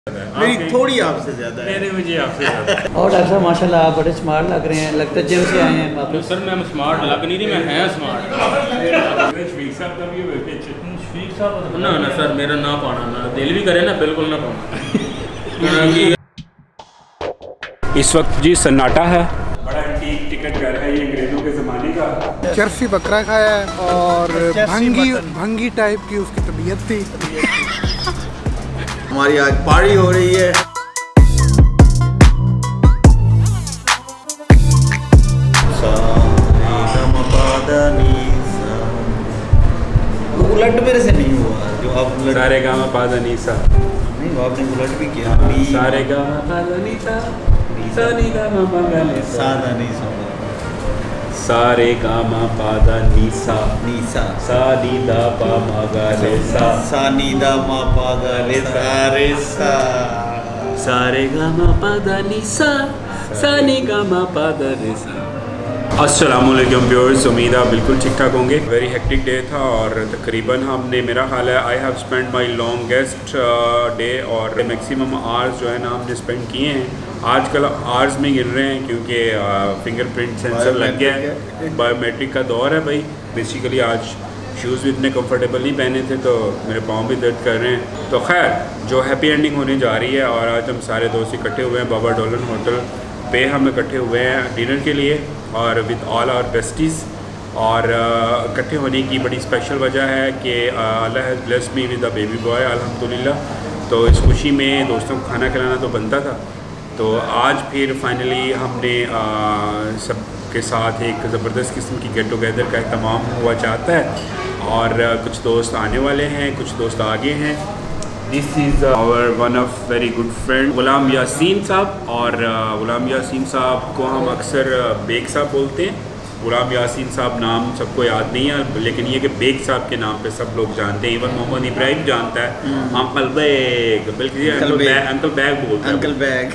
मेरी थोड़ी आपसे ज्यादा है। मुझे आपसे ज्यादा। और डॉक्टर साहब माशाल्लाह आप बड़े स्मार्ट लग रहे हैं, लगता है जिम से आए हैं वापस। सर मैं स्मार्ट लग नहीं रही, मैं है स्मार्ट। ना ना सर मेरा ना पाना ना दिल भी करे ना बिल्कुल ना पाना। इस वक्त जी सन्नाटा है, बड़ा ठीक टिकट घर है ये अंग्रेजों के ज़माने का। चरफी बकरा खाया है और भंगी टाइप की उसकी तबीयत थी। हमारी आज पार्टी हो रही है। उलट मेरे से नहीं हुआ जो आप सारे गामा पादा नीसा नहीं, वो आपने उलट भी किया। सारे गामा पादा नीसा नीसा नी गामा पादा नीसा सादा नहीं समझ सारे गामा पादा नीसा नीसा सा नी दा पा मा गा रे सा सा नी दा मा पा गा रे सा सारे गामा पादा नीसा सा नी गामा पादा रे सा। अस्सलामुअलैकुम व्यूअर्स, उम्मीद है बिल्कुल ठीक ठाक होंगे। वेरी हेक्टिक डे था और तकरीबन हमने, मेरा हाल है, I have spend my longest day और मैक्सिमम आवर्स जो है ना हमने स्पेंड किए हैं। आजकल आवर्स में गिन रहे हैं क्योंकि फिंगरप्रिंट सेंसर लग गया है, बायोमेट्रिक का दौर है भाई। बेसिकली आज शूज़ भी इतने कंफर्टेबल नहीं पहने थे तो मेरे पाँव भी दर्द कर रहे हैं। तो खैर जो हैप्पी एंडिंग होने जा रही है और आज हम सारे दोस्त इकट्ठे हुए हैं बाबा डोलन होटल पे, हम इकट्ठे हुए हैं डिनर के लिए और विद ऑल आवर बेस्टीज़। और इकट्ठे होने की बड़ी स्पेशल वजह है कि Allah has blessed me with a baby boy अल्हम्दुलिल्लाह। तो इस खुशी में दोस्तों को खाना खिलाना तो बनता था। तो आज फिर फाइनली हमने सब के साथ एक ज़बरदस्त किस्म की गेट टुगेदर का एहतमाम हुआ चाहता है और कुछ दोस्त आने वाले हैं, कुछ दोस्त आगे हैं। This is our one of very good friend Ghulam Yasin sahab. और गुलाम यासीन साहब को हम अक्सर बेग साहब बोलते हैं। गुलाम यासीन साहब नाम सबको याद नहीं है, लेकिन ये कि बेग साहब के नाम पे सब लोग जानते हैं। इवन मोहम्मद इब्राहिम जानता है अंकल बैग, बल्कि अंकल बैग बोलते हैं। अंकल बैग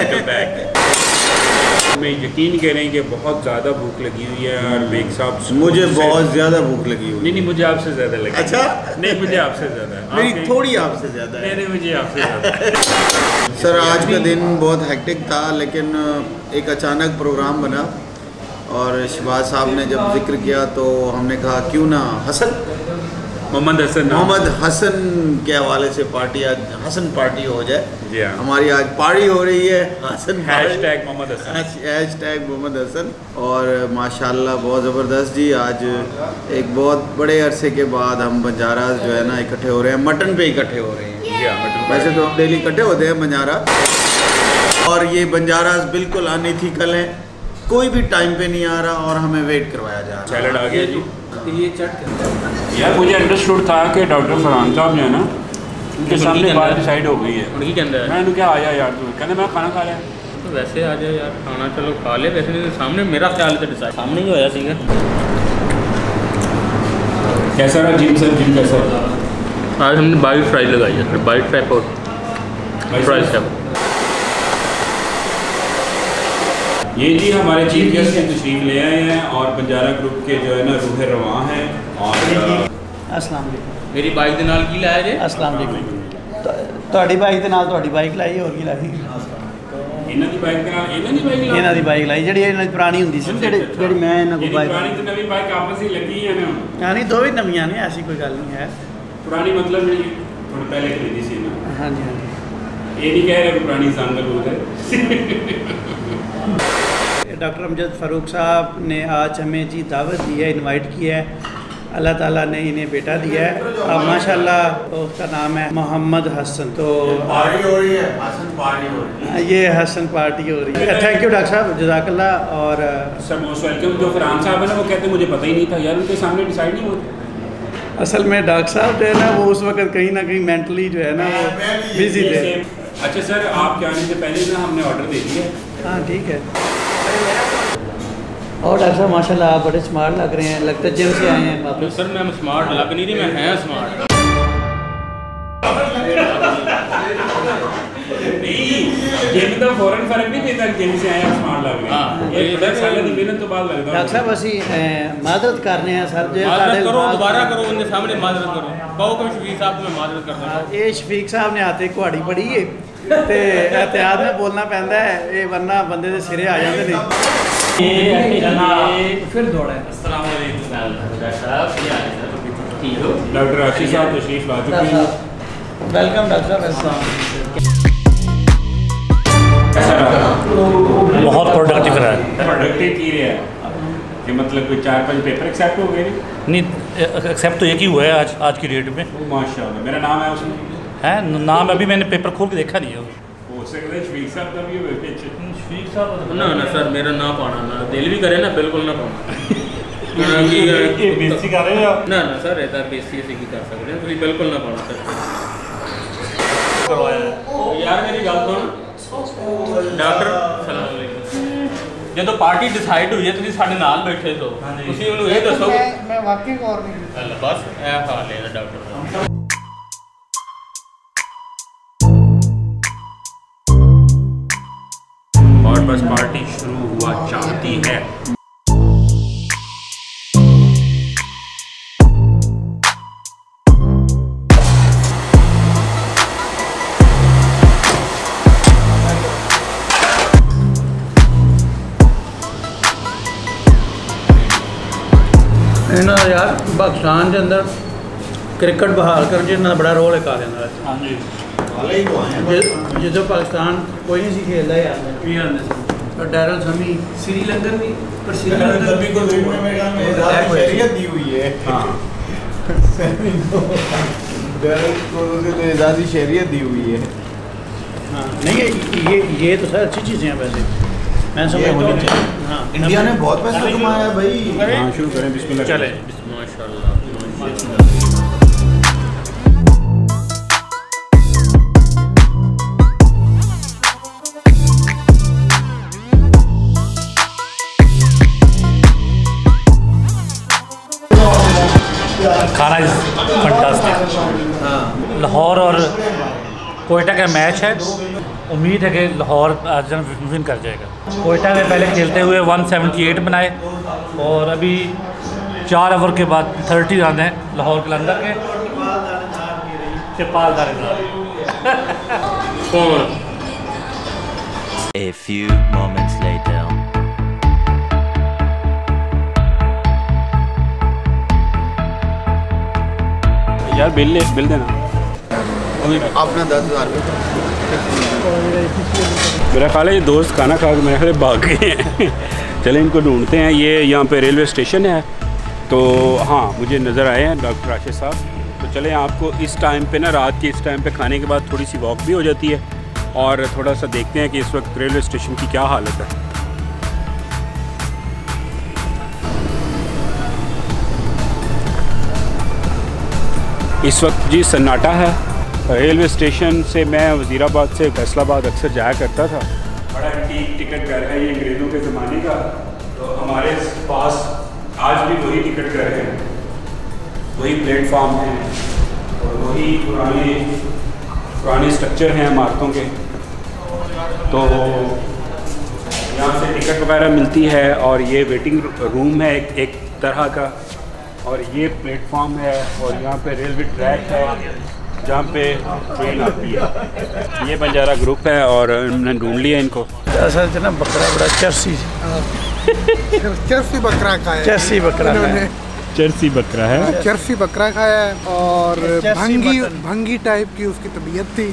मैं यकीन करें कि बहुत ज़्यादा भूख लगी हुई है और बेग साहब मुझे बहुत ज़्यादा भूख लगी हुई। नहीं मुझे आपसे ज़्यादा लगी। अच्छा नहीं मुझे आपसे ज़्यादा है। मेरी थोड़ी आपसे ज़्यादा है। नहीं मुझे आपसे ज़्यादा। सर आज का दिन बहुत हेक्टिक था, लेकिन एक अचानक प्रोग्राम बना और शहबाज साहब ने जब जिक्र किया तो हमने कहा क्यों ना मोहम्मद हसन के हवाले से पार्टी, आज हसन पार्टी हो जाए। जी हाँ, हमारी आज पार्टी हो रही है हसन हैशटैग मोहम्मद हसन, हैशटैग मोहम्मद हसन। और माशाल्लाह बहुत ज़बरदस्त जी, आज एक बहुत बड़े अरसे के बाद हम बंजारा जो है ना इकट्ठे हो रहे हैं, मटन पे इकट्ठे हो रहे हैं। वैसे तो हम डेली इकट्ठे होते हैं बंजारा, और ये बंजारा बिल्कुल अनइथिकल है, कोई भी टाइम पे नहीं आ रहा और हमें वेट करवाया जा रहा है। सैलड आ गया जी। ये चट यार मुझे अंडरस्टूड था कि डॉक्टर फरहान साहब जो है ना उनके सामने बात डिसाइड हो गई है। उनकी कहता है मैंने क्या आया यार, तू कहना मैं खाना खा रहा है तो वैसे आ जाए यार, खाना चलो खा ले। वैसे नहीं सामने मेरा ख्याल है डिसाइड सामने ही होया सीगा। कैसा रहा जिम सर? जिम कैसा रहा? आज हमने बाइट फ्राई लगाई है, बाइट फ्राई और फ्राई सब। ये जी हमारे चीफ गेस्ट के तशरीफ ले आए हैं और बंजारा ग्रुप के जो है ना रूह रवां हैं। और अस्सलाम वालेकुम। मेरी बाइक के नाल की लाया जे? अस्सलाम वालेकुम। ਤੁਹਾਡੀ ਬਾਈਕ ਦੇ ਨਾਲ ਤੁਹਾਡੀ ਬਾਈਕ ਲਾਈ, ਹੋਰ ਕੀ ਲਾਈ? ਇਹਨਾਂ ਦੀ ਬਾਈਕ ਨਾਲ ਇਹਨਾਂ ਦੀ ਬਾਈਕ ਲਾਈ ਜਿਹੜੀ ਇਹਨਾਂ ਦੀ ਪੁਰਾਣੀ ਹੁੰਦੀ ਸੀ, ਜਿਹੜੀ ਮੈਂ ਇਹਨਾਂ ਕੋਲ ਬਾਈਕ। ਪੁਰਾਣੀ ਤੇ ਨਵੀਂ ਬਾਈਕ ਆਪਸ ਹੀ ਲੱਗੀ ਹੈ ਨਾ? ਹਾਂ ਨਹੀਂ, ਦੋਵੇਂ ਨਵੀਆਂ ਨੇ, ਐਸੀ ਕੋਈ ਗੱਲ ਨਹੀਂ ਹੈ। ਪੁਰਾਣੀ ਮਤਲਬ ਜਿਹੜੀ ਥੋੜੀ ਪਹਿਲੇ ਖਰੀਦੀ ਸੀ ਨਾ? ਹਾਂਜੀ ਹਾਂਜੀ। ਇਹ नहीं कह रहे कि पुरानी संगल है। डॉक्टर अमजद फ़ारूक साहब ने आज हमें जी दावत दी है, इनवाइट किया है। अल्लाह ताला ने इन्हें बेटा दिया है और माशाल्लाह उसका नाम है मोहम्मद हसन। तो पार्टी हो रही है, हसन पार्टी हो रही है। ये हसन पार्टी हो रही है। थैंक यू डॉक्टर साहब, जज़ाकल्लाह। और सर मोस्ट वेलकम। जो फरहान साहब है ना वो कहते मुझे पता ही नहीं था यार, उनके सामने डिसाइड नहीं होता। असल में डॉक्टर साहब जो है ना वो उस वक्त कहीं ना कहीं मेंटली जो है ना वो बिजी थे। अच्छा सर, आपके आने से पहले ना हमने ऑर्डर दे दिया। हाँ ठीक है। और डॉक्टर साहब माशाल्लाह आप बड़े स्मार्ट लग रहे हैं, लगता है जिम से आए हैं वापस। सर मैं स्मार्ट लग नहीं रही, मैं है स्मार्ट। जिम तो फौरन फर्क नहीं पैदा जिम से आया स्मार्ट लग रहा है ये 10 साल की मेहनत तो बाद लगदा डॉक्टर साहब ਅਸੀਂ ਮਾਜ਼ਰਤ ਕਰਨੇ ਆ ਸਰ ਜੇ माजरत करो दोबारा करो उनके सामने माजरत करो कहो कि शफीक साहब मैं माजरत करता हूं ਇਹ ਸ਼ਫੀਕ ਸਾਹਿਬ ਨੇ ਆਤੇ ਕੁਹਾੜੀ ਪੜੀ ਏ ਤੇ ਇhtiyat ਨਾਲ ਬੋਲਣਾ ਪੈਂਦਾ ਹੈ ਇਹ ਵਰਨਾ ਬੰਦੇ ਦੇ ਸਿਰੇ ਆ ਜਾਂਦੇ ਨੇ फिर दौड़ा है अस्सलाम वालेकुम डॉक्टर साहब क्या हाल है ठीक हो डॉक्टर आशीष साहब तशरीफ ला चुके हैं वेलकम डॉक्टर साहब वेलकम बहुत प्रोडक्टिव रहा है प्रोडक्टिव की रहा है कि मतलब कोई 4-5 पेपर एक्सेप्ट हो गए नहीं एक्सेप्ट तो एक ही हुआ है आज की डेट में माशाल्लाह मेरा नाम है उसमें है नाम अभी मैंने पेपर खोल के देखा नहीं है हो सकता है शफीक साहब का भी हो शफीक साहब ना ना सर मेरा ना पाना ना दिल भी करे ना बिल्कुल ना पाना ये बेइज्जती कर रहे हो ना ना सर इधर बेइज्जती ऐसे की कर सकते हैं ਤੁਸੀਂ बिल्कुल ना पाना सर करवाया यार मेरी गल सुन डॉक्टर सलाम अलैकुम ਜਦੋਂ ਪਾਰਟੀ ਡਿਸਾਈਡ ਹੋਈ ਹੈ ਤੁਸੀਂ ਸਾਡੇ ਨਾਲ ਬੈਠੇ ਹੋ ਤੁਸੀਂ ਉਹਨੂੰ ਇਹ ਦੱਸੋ मैं वाकई गौर नहीं ਅੱਲਾ ਬਸ ਇਹ ਹਾਲ ਹੈ ਡਾਕਟਰ ਦਾ और बस पार्टी शुरू हुआ चाहती है ਇਹਨਾਂ ਦਾ ਯਾਰ ਪਾਕਿਸਤਾਨ ਦੇ ਅੰਦਰ ਕ੍ਰਿਕਟ ਬਹਾਲ ਕਰਨ 'ਚ ਇਹਨਾਂ ਦਾ ਬੜਾ ਰੋਲ ਹੈ ਕਾਰਿਆਂ ਦਾ हाँ जी ਜਦੋਂ ਪਾਕਿਸਤਾਨ ਕੋਈ ਨਹੀਂ ਸੀ ਖੇਲਦਾ ਯਾਰ ਵੀ ਆਉਂਦੇ ਸੀ और डैरल समी श्रीलंकन भी पर श्रीलंकन भी को में शरीयत दी हुई है हाँ डैरल को तो इजाज़ी शरीयत दी हुई है हाँ नहीं ये तो सर अच्छी चीज़ें हैं वैसे मैं समझता हूँ हाँ इंडिया ने बहुत पैसा कमाया भाई हाँ शुरू करें बिस्मिल्लाह चले माशाल्लाह खाना इज फंटास्टिक लाहौर और कोयटा का मैच है उम्मीद है कि लाहौर आज विन कर जाएगा कोयटा में पहले खेलते हुए 178 बनाए और अभी 4 ओवर के बाद 30 रन हैं लाहौर के अंदर के चपालदार कौन A few moments later. यार बिल देना अपना 10,000 मेरा ख्याल है ये दोस्त खाना खा के मेरे ख्याल भाग गए हैं चले इनको ढूंढते हैं ये यहाँ पे रेलवे स्टेशन है तो हाँ मुझे नज़र आए हैं डॉक्टर आशीष साहब तो चले आपको इस टाइम पे ना रात के इस टाइम पे खाने के बाद थोड़ी सी वॉक भी हो जाती है और थोड़ा सा देखते हैं कि इस वक्त रेलवे स्टेशन की क्या हालत है इस वक्त जी सन्नाटा है रेलवे स्टेशन से मैं वज़ीराबाद से फैसलाबाद अक्सर जाया करता था बड़ा ठीक टिकट घर है ये अंग्रेज़ों के ज़माने का तो हमारे पास आज भी वही टिकट घर है वही प्लेटफार्म है और वही पुराने स्ट्रक्चर हैं इमारतों के तो यहाँ से टिकट वगैरह मिलती है और ये वेटिंग रूम है एक तरह का और ये प्लेटफॉर्म है और यहाँ पे रेलवे ट्रैक है जहाँ पे ट्रेन आती है ये बंजारा ग्रुप है और हमने ढूंढ लिया इनको असल ना बकरा बड़ा चर्सी चर्सी बकरा खाया है। चर्सी बकरा इन्होंने चर्सी बकरा है चर्सी बकरा खाया है और भंगी टाइप की उसकी तबीयत थी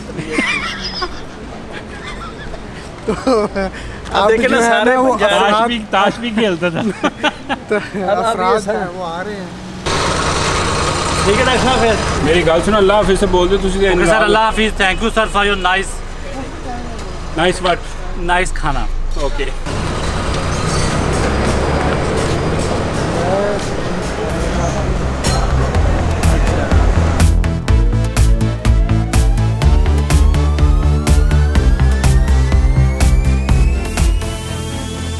तो अब देखे ना जो है सारे ना वो ताश भी खेलता था अफराद हैं वो आ रहे हैं ठीक है डॉक्टर साहब फिर मेरी गल सुनो अल्लाह हाफिज़ से बोल दो तुसी सर अल्लाह हाफिज़ thank you sir for your nice nice what nice खाना ओके